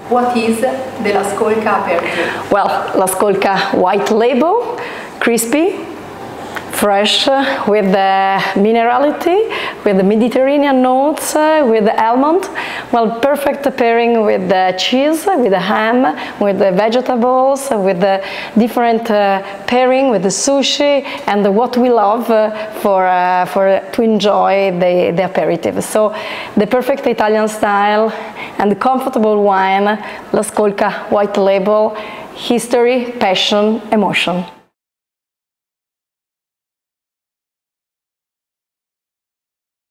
What is the La Scolca aperitif? Well, La Scolca white label, crispy, fresh, with the minerality, with the Mediterranean notes, with the almond. Well, perfect pairing with the cheese, with the ham, with the vegetables, with the different pairing with the sushi, and what we love to enjoy the aperitif. So the perfect Italian style and the comfortable wine, La Scolca white label, history, passion, emotion.